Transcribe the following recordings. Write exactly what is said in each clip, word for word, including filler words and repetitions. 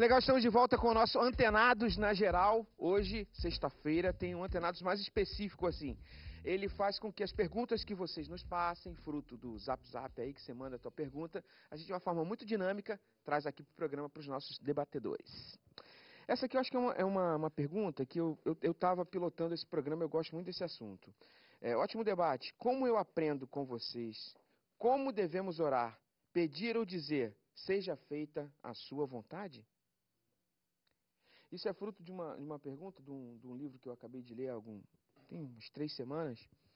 Legal, estamos de volta com o nosso Antenados na Geral. Hoje, sexta-feira, tem um Antenados mais específico assim. Ele faz com que as perguntas que vocês nos passem, fruto do Zap Zap aí que você manda a tua pergunta, a gente de uma forma muito dinâmica traz aqui para o programa para os nossos debatedores. Essa aqui eu acho que é uma, é uma, uma pergunta que eu estava pilotando esse programa, eu gosto muito desse assunto. É, ótimo debate. Como eu aprendo com vocês? Como devemos orar? Pedir ou dizer, seja feita a sua vontade? Isso é fruto de uma, de uma pergunta de um, de um livro que eu acabei de ler há algum, tem umas três semanas,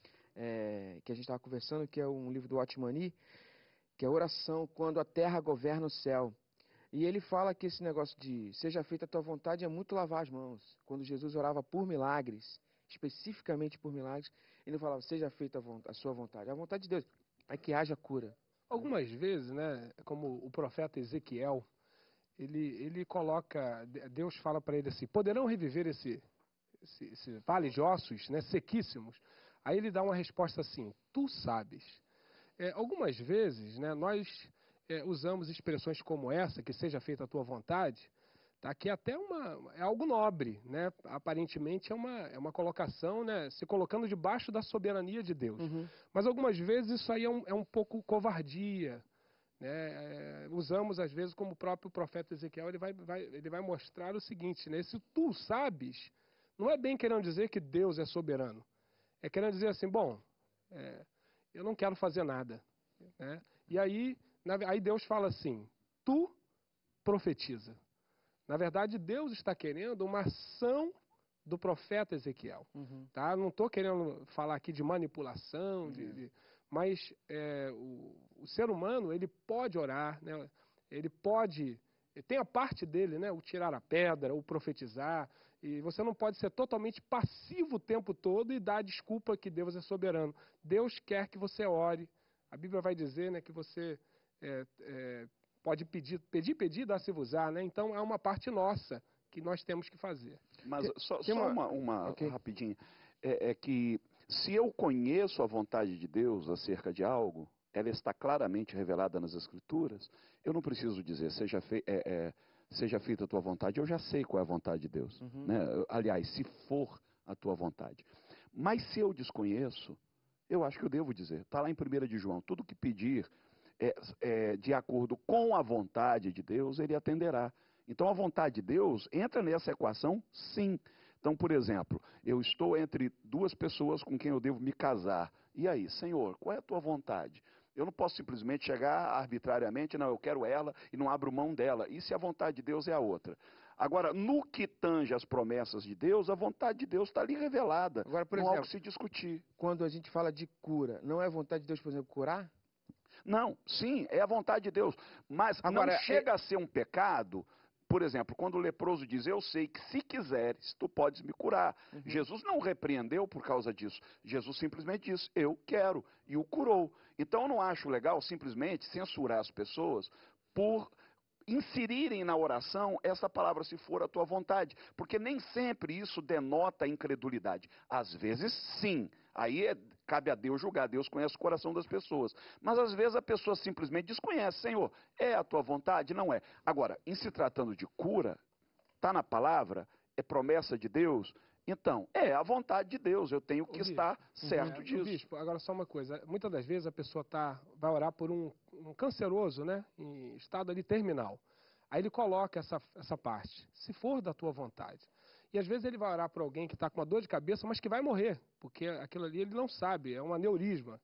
é, que a gente estava conversando, que é um livro do Otmani, que é Oração quando a terra governa o céu. E ele fala que esse negócio de seja feita a tua vontade é muito lavar as mãos. Quando Jesus orava por milagres, especificamente por milagres, ele falava, seja feita a, a sua vontade. A vontade de Deus é que haja cura. Algumas vezes, né, como o profeta Ezequiel, ele, ele coloca, Deus fala para ele assim, poderão reviver esse, esse, esse vale de ossos, né, sequíssimos? Aí ele dá uma resposta assim, tu sabes. É, algumas vezes, né, nós é, usamos expressões como essa, que seja feita a tua vontade, tá, que é até uma, é algo nobre, né? Aparentemente é uma, é uma colocação, né, se colocando debaixo da soberania de Deus. Uhum. Mas algumas vezes isso aí é um, é um pouco covardia. Né? É, usamos às vezes como o próprio profeta Ezequiel, ele vai, vai, ele vai mostrar o seguinte, né? Se tu sabes, não é bem querendo dizer que Deus é soberano. É querendo dizer assim, bom, é, eu não quero fazer nada. Né? E aí, na, aí Deus fala assim, tu profetiza. Na verdade, Deus está querendo uma ação do profeta Ezequiel. Uhum. Tá? Não estou querendo falar aqui de manipulação, Uhum. de, de, mas é, o, o ser humano ele pode orar, né? Ele pode, tem a parte dele, né? O tirar a pedra, o profetizar, e você não pode ser totalmente passivo o tempo todo e dar a desculpa que Deus é soberano. Deus quer que você ore. A Bíblia vai dizer, né, que você é, é, pode pedir, pedir, pedir, dá-se-vos-á, né? Então é uma parte nossa que nós temos que fazer. Mas só, Tem só uma- uma, uma Ok. rapidinho, é, é que se eu conheço a vontade de Deus acerca de algo, ela está claramente revelada nas Escrituras, eu não preciso dizer, seja, fei, é, é, seja feita a tua vontade, eu já sei qual é a vontade de Deus. Uhum. Né? Aliás, se for a tua vontade. Mas se eu desconheço, eu acho que eu devo dizer. Está lá em primeira de João, tudo que pedir é, é, de acordo com a vontade de Deus, ele atenderá. Então, a vontade de Deus entra nessa equação, sim. Então, por exemplo, eu estou entre duas pessoas com quem eu devo me casar. E aí, Senhor, qual é a tua vontade? Eu não posso simplesmente chegar arbitrariamente, não, eu quero ela e não abro mão dela. E se a vontade de Deus é a outra? Agora, no que tange as promessas de Deus, a vontade de Deus está ali revelada. Agora, por não há o exemplo, que se discutir. quando a gente fala de cura, não é vontade de Deus, por exemplo, curar? Não, sim, é a vontade de Deus. Mas Agora, não é- chega a ser um pecado. Por exemplo, quando o leproso diz, eu sei que se quiseres, tu podes me curar. Uhum. Jesus não repreendeu por causa disso. Jesus simplesmente disse, eu quero, e o curou. Então eu não acho legal simplesmente censurar as pessoas por inserirem na oração essa palavra, se for a tua vontade. Porque nem sempre isso denota incredulidade. Às vezes, sim. Aí é, cabe a Deus julgar. Deus conhece o coração das pessoas. Mas às vezes a pessoa simplesmente desconhece. Senhor, é a tua vontade? Não é. Agora, em se tratando de cura, está na palavra, é promessa de Deus, então, é a vontade de Deus, eu tenho que Ô, estar bispo, certo é, ô, disso. bispo, agora só uma coisa, muitas das vezes a pessoa tá, vai orar por um, um canceroso, né, em estado ali terminal. Aí ele coloca essa, essa parte, se for da tua vontade. E às vezes ele vai orar por alguém que está com uma dor de cabeça, mas que vai morrer, porque aquilo ali ele não sabe, é um aneurisma.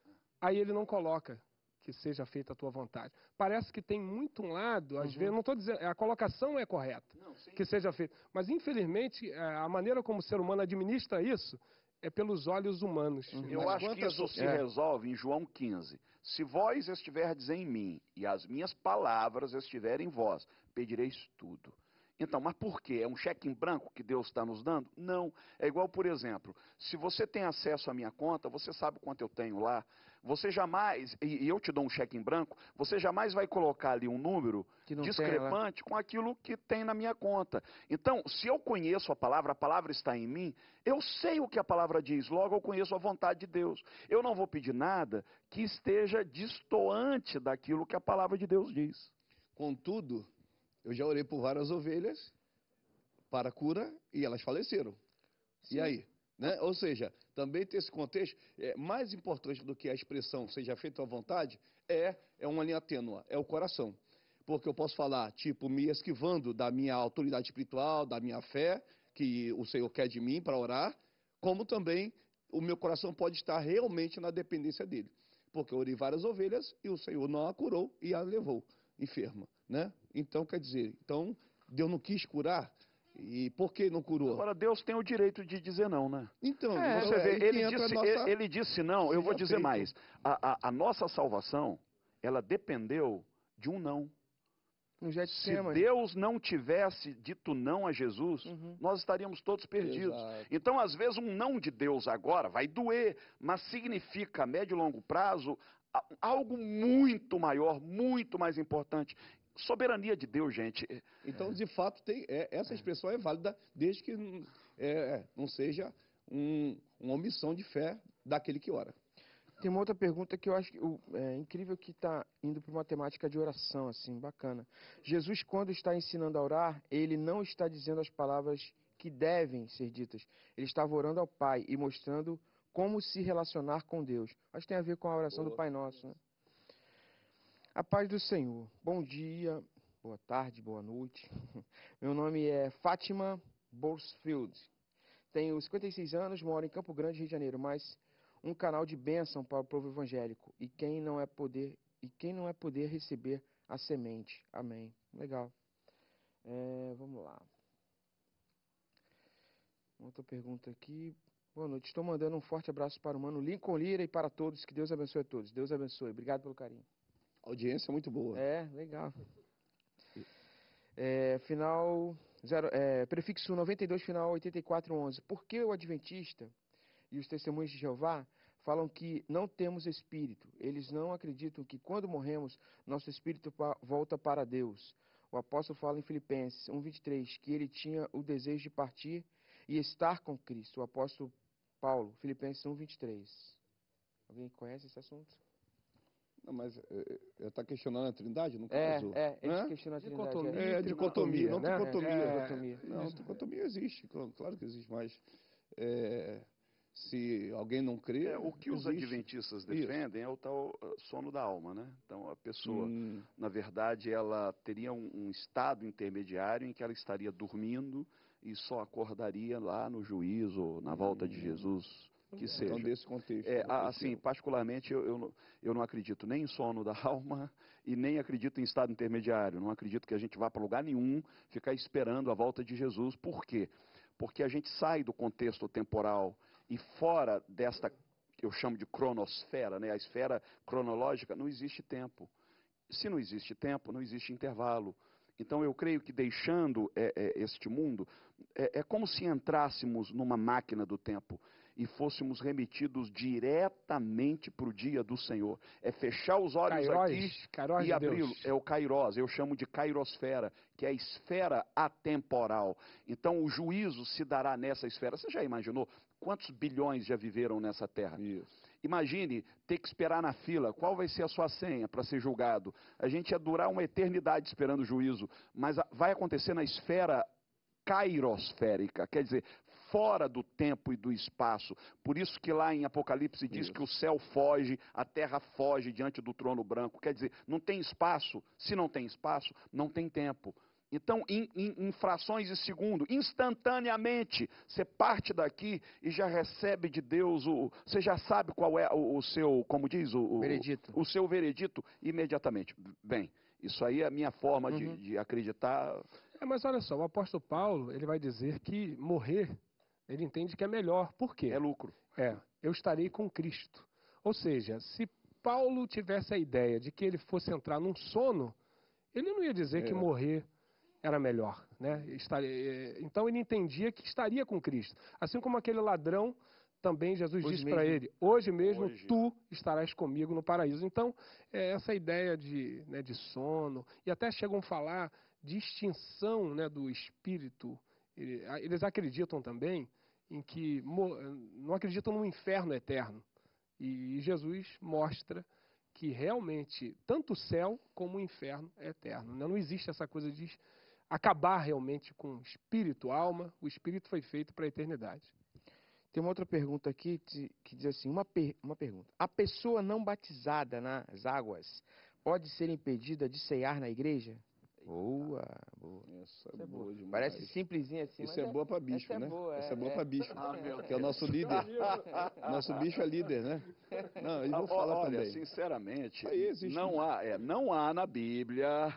Aí ele não coloca que seja feita a tua vontade. Parece que tem muito um lado, às Uhum. vezes, não estou dizendo, a colocação é correta, Não, sim. que seja feita. Mas, infelizmente, a maneira como o ser humano administra isso é pelos olhos humanos. Uhum. Eu Mas acho que quantas isso outras- se é. resolve em João quinze. Se vós estiverdes em mim e as minhas palavras estiverem em vós, pedireis tudo. Então, mas por quê? É um cheque em branco que Deus está nos dando? Não. É igual, por exemplo, se você tem acesso à minha conta, você sabe quanto eu tenho lá. Você jamais, e eu te dou um cheque em branco, você jamais vai colocar ali um número Que não tem discrepante com aquilo que tem na minha conta. Então, se eu conheço a palavra, a palavra está em mim, eu sei o que a palavra diz, logo eu conheço a vontade de Deus. Eu não vou pedir nada que esteja destoante daquilo que a palavra de Deus diz. Contudo, Eu já orei por várias ovelhas para cura e elas faleceram. Sim. E aí? Né? Ou seja, também tem esse contexto, é, mais importante do que a expressão seja feita à vontade, é, é uma linha tênua, é o coração. Porque eu posso falar, tipo, me esquivando da minha autoridade espiritual, da minha fé, que o Senhor quer de mim para orar, como também o meu coração pode estar realmente na dependência dele. Porque eu orei várias ovelhas e o Senhor não a curou e a levou enferma, né? Então, quer dizer, então, Deus não quis curar, e por que não curou? Agora, Deus tem o direito de dizer não, né? Então, É, então Você é vê, aí que ele entra a disse, nossa... ele, ele disse não, eu vou Seja dizer feito. mais. A, a, a nossa salvação, ela dependeu de um não. No Se Getsemane. Deus não tivesse dito não a Jesus, Uhum. nós estaríamos todos perdidos. Exato. Então, às vezes, um não de Deus agora vai doer, mas significa, a médio e longo prazo, a- algo muito maior, muito mais importante. Soberania de Deus, gente. Então, de fato, tem, é, essa expressão é válida desde que hum, é, é, não seja um, uma omissão de fé daquele que ora. Tem uma outra pergunta que eu acho que, o- é incrível, que está indo para uma temática de oração, assim, bacana. Jesus, quando está ensinando a orar, ele não está dizendo as palavras que devem ser ditas. Ele estava orando ao Pai e mostrando como se relacionar com Deus. Acho que tem a ver com a oração do Boa. Pai Nosso, né? A paz do Senhor. Bom dia, boa tarde, boa noite. Meu nome é Fátima Borsfield. Tenho cinquenta e seis anos, moro em Campo Grande, Rio de Janeiro, mas um canal de bênção para o povo evangélico. E quem não é poder, e quem não é poder receber a semente. Amém. Legal. É, vamos lá. Outra pergunta aqui. Boa noite. Estou mandando um forte abraço para o mano Lincoln Lira e para todos. Que Deus abençoe a todos. Deus abençoe. Obrigado pelo carinho. A audiência é muito boa. É, legal. É, final zero, é, prefixo noventa e dois, final oitenta e quatro, onze. Por que o adventista e os testemunhos de Jeová falam que não temos espírito? Eles não acreditam que quando morremos, nosso espírito pa- volta para Deus. O apóstolo fala em Filipenses um, vinte e três, que ele tinha o desejo de partir e estar com Cristo. O apóstolo Paulo, Filipenses um, vinte e três. Alguém conhece esse assunto? Não, mas está questionando a Trindade, no É, caso? é, eles né? questionam a Trindade. Dicotomia. É, e dicotomia, não né? tricotomia. É, Dicotomia. Não, isso. dicotomia existe, claro claro que existe, mas é, se alguém não crê, É, o que os existe. adventistas Isso. defendem é o tal uh, sono da alma, né? Então, a pessoa, Hum, na verdade, ela teria um, um estado intermediário em que ela estaria dormindo e só acordaria lá no juízo, na volta de Jesus, que então, seja. desse contexto. É, eu a- assim, percebo. particularmente, eu, eu, não- eu não acredito nem em sono da alma e nem acredito em estado intermediário. Não acredito que a gente vá para lugar nenhum ficar esperando a volta de Jesus. Por quê? Porque a gente sai do contexto temporal e fora desta, que eu chamo de cronosfera, né? A esfera cronológica, não existe tempo. Se não existe tempo, não existe intervalo. Então, eu creio que deixando é, é, este mundo, é, é como se entrássemos numa máquina do tempo e fôssemos remetidos diretamente para o dia do Senhor. É fechar os olhos Kairos, aqui Kairos e de abri-lo. Deus. É o Kairos, eu chamo de Kairosfera, que é a esfera atemporal. Então, o juízo se dará nessa esfera. Você já imaginou quantos bilhões já viveram nessa terra? Isso. Imagine ter que esperar na fila. Qual vai ser a sua senha para ser julgado? A gente ia durar uma eternidade esperando o juízo, mas a- vai acontecer na esfera kairosférica, quer dizer, fora do tempo e do espaço. Por isso que lá em Apocalipse diz Isso. que o céu foge, a terra foge diante do trono branco. Quer dizer, não tem espaço. Se não tem espaço, não tem tempo. Então, em, em, em frações de segundo, instantaneamente, você parte daqui e já recebe de Deus o. Você já sabe qual é o, o seu, como diz, o, o, Veredito. o seu veredito imediatamente. Bem, isso aí é a minha forma de, Uhum. de acreditar. É, mas olha só, o apóstolo Paulo, ele vai dizer que morrer, ele entende que é melhor. Por quê? É lucro. É, eu estarei com Cristo. Ou seja, se Paulo tivesse a ideia de que ele fosse entrar num sono, ele não ia dizer É. que morrer era melhor, né? Estaria- eh, Então ele entendia que estaria com Cristo. Assim como aquele ladrão, também Jesus Hoje disse para mesmo. ele, hoje mesmo Hoje. tu estarás comigo no paraíso. Então, é, essa ideia de, né, de sono, e até chegam a falar de extinção, né, do espírito. Ele- a- Eles acreditam também em que, mo- não acreditam no inferno eterno. E Jesus mostra que realmente tanto o céu como o inferno é eterno. Né? Não existe essa coisa de acabar realmente com espírito, alma. O espírito foi feito para a eternidade. Tem uma outra pergunta aqui que que diz assim, uma, per, uma pergunta. A pessoa não batizada nas águas pode ser impedida de ceiar na igreja? Boa, boa. Essa Essa é é boa boa. demais. Parece simplesinha assim, Isso mas é boa para bicho, essa é né? boa, Essa é é, boa é. para bicho. Ah, meu Que é o nosso líder. Nosso bicho é líder, né? Não, e Ah, vou ó, falar olha, também. sinceramente, Aí existe não um- há, é, não há na Bíblia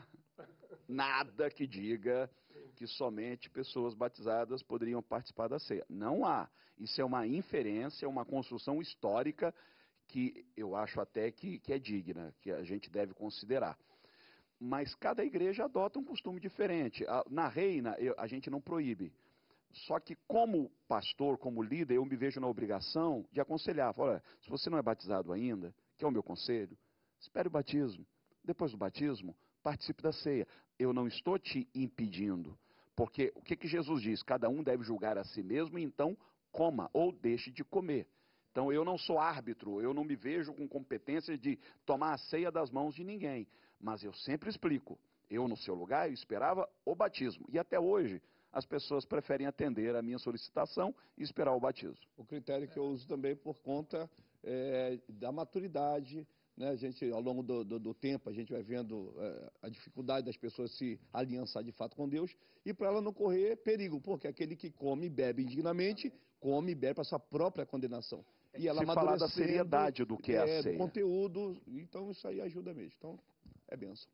nada que diga que somente pessoas batizadas poderiam participar da ceia. Não há. Isso é uma inferência, uma construção histórica que eu acho até que, que é digna, que a gente deve considerar. Mas cada igreja adota um costume diferente. A- Na reina, eu- a gente não proíbe. Só que como pastor, como líder, eu me vejo na obrigação de aconselhar. Falar, olha, se você não é batizado ainda, que é o meu conselho, espere o batismo. Depois do batismo, participe da ceia. Eu não estou te impedindo. Porque o que, que Jesus diz? Cada um deve julgar a si mesmo e então coma ou deixe de comer. Então eu não sou árbitro, eu não me vejo com competência de tomar a ceia das mãos de ninguém. Mas eu sempre explico. Eu, no seu lugar, eu esperava o batismo. E até hoje, as pessoas preferem atender a minha solicitação e esperar o batismo. O critério que eu uso também por conta é, da maturidade, né? A gente, ao longo do, do, do tempo, a gente vai vendo é, a dificuldade das pessoas se aliançar de fato com Deus e para ela não correr perigo, porque aquele que come e bebe indignamente, come e bebe para sua própria condenação. E ela Se falar da amadurecendo, seriedade do que é a é, do ceia. conteúdo, então isso aí ajuda mesmo. Então, é benção.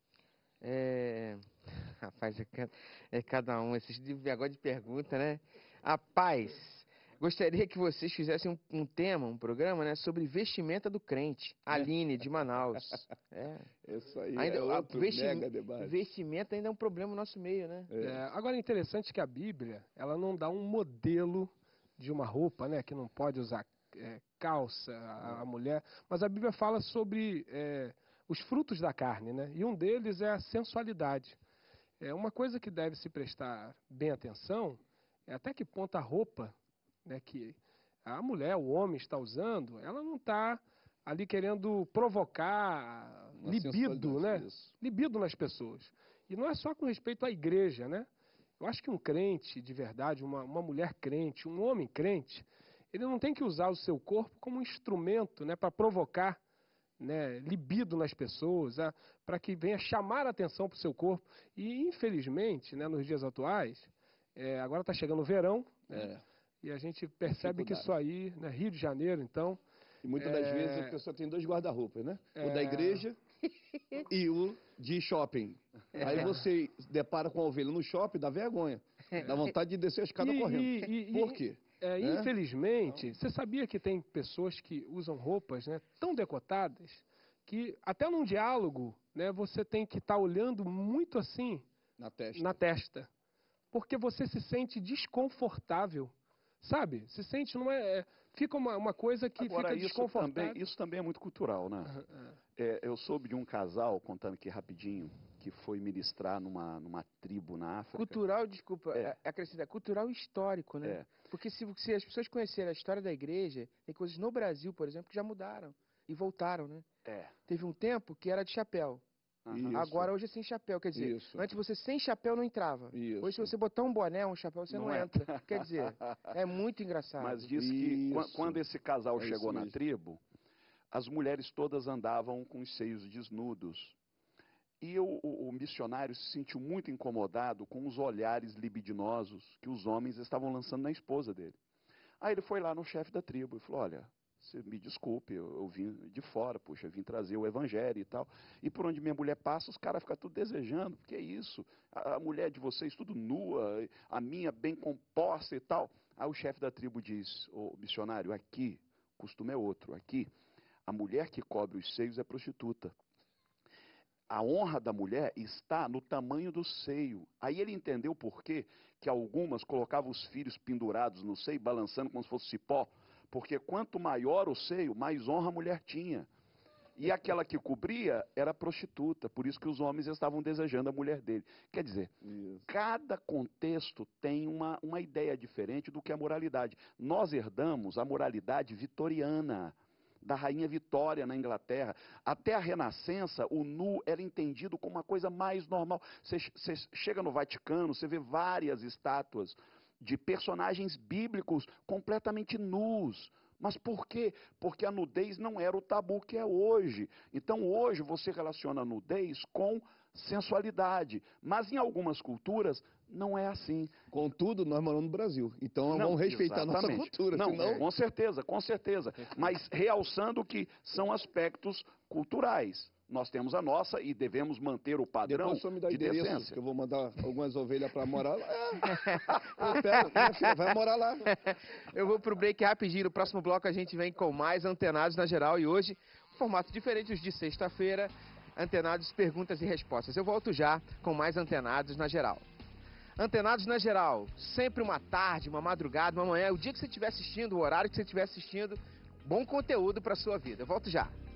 É... Rapaz, é, ca- é cada um, esses de negócio de pergunta, né? Rapaz, gostaria que vocês fizessem um, um tema, um programa, né, sobre vestimenta do crente. Aline, de Manaus. É. Isso aí Ainda, é a outro vesti- mega debate. vestimenta ainda é um problema no nosso meio, né? É. É, agora é interessante que a Bíblia, ela não dá um modelo de uma roupa, né, que não pode usar é, calça, a, a mulher, mas a Bíblia fala sobre é, os frutos da carne, né, e um deles é a sensualidade. É uma coisa que deve se prestar bem atenção, é até que ponto a roupa, né, que a mulher, o homem está usando, ela não está ali querendo provocar Uma libido, sensualidade, né? isso. Libido nas pessoas. E não é só com respeito à igreja, né? Eu acho que um crente de verdade, uma, uma mulher crente, um homem crente, ele não tem que usar o seu corpo como um instrumento, né, para provocar, né, libido nas pessoas, para que venha chamar a atenção para o seu corpo. E, infelizmente, né, nos dias atuais, é, agora está chegando o verão, né, É. e a gente percebe que isso aí, né, Rio de Janeiro, então, E muitas É, das vezes a pessoa tem dois guarda-roupas, né? O é, da igreja e o de shopping. Aí você depara com a ovelha no shopping, dá vergonha. Dá vontade de descer a escada E- correndo. e- e- Por e- quê? é, Né? infelizmente, você sabia que tem pessoas que usam roupas, né, tão decotadas que até num diálogo, né, você tem que estar olhando muito assim Na testa. na testa, porque você se sente desconfortável, sabe? Se sente não é, é- fica uma, uma coisa que Agora, fica isso desconfortável. também, isso também é muito cultural, né? Aham, aham. É, eu soube de um casal, contando aqui rapidinho, que foi ministrar numa, numa tribo na África. Cultural, desculpa, É. é. acrescentar, cultural e histórico, né? É. Porque se, se as pessoas conhecerem a história da igreja, tem coisas no Brasil, por exemplo, que já mudaram e voltaram, né? É. Teve um tempo que era de chapéu. Aham. Isso. Agora hoje é sem chapéu, quer dizer, Isso. antes você sem chapéu não entrava. Isso. Hoje se você botar um boné, um chapéu, você não, Não entra. entra. Quer dizer, é muito engraçado. Mas diz que quan- Isso. quando esse casal É isso chegou na mesmo. tribo, as mulheres todas andavam com os seios desnudos. E o, o- o missionário se sentiu muito incomodado com os olhares libidinosos que os homens estavam lançando na esposa dele. Aí ele foi lá no chefe da tribo e falou, olha, você me desculpe, eu, eu vim de fora, puxa, eu vim trazer o evangelho e tal. E por onde minha mulher passa, os caras ficam tudo desejando, porque é isso, a, a mulher de vocês tudo nua, a minha bem composta e tal. Aí o chefe da tribo diz, ô missionário, aqui, o costume é outro, aqui, a mulher que cobre os seios é prostituta. A honra da mulher está no tamanho do seio. Aí ele entendeu por quê que algumas colocavam os filhos pendurados no seio, balançando como se fosse cipó. Porque quanto maior o seio, mais honra a mulher tinha. E aquela que cobria era prostituta, por isso que os homens estavam desejando a mulher dele. Quer dizer, Isso. cada contexto tem uma, uma ideia diferente do que a moralidade. Nós herdamos a moralidade vitoriana. da Rainha Vitória na Inglaterra. Até a Renascença, o nu era entendido como uma coisa mais normal. Você, você chega no Vaticano, você vê várias estátuas de personagens bíblicos completamente nus. Mas por quê? Porque a nudez não era o tabu que é hoje. Então hoje você relaciona a nudez com sensualidade. Mas em algumas culturas não é assim. Contudo, nós moramos no Brasil, então Não, vamos respeitar a nossa exatamente. cultura. Não, senão... com certeza, com certeza. Mas realçando que são aspectos culturais. Nós temos a nossa e devemos manter o padrão Depois só me dá de endereço, decência. que eu vou mandar algumas ovelhas para morar lá. Eu pego, minha filha, vai morar lá. Eu vou pro break rapidinho. No próximo bloco a gente vem com mais Antenados na Geral. E hoje, um formato diferente dos de sexta-feira. Antenados, perguntas e respostas. Eu volto já com mais Antenados na Geral. Antenados na Geral. Sempre uma tarde, uma madrugada, uma manhã. O dia que você estiver assistindo, o horário que você estiver assistindo. Bom conteúdo para sua vida. Eu volto já.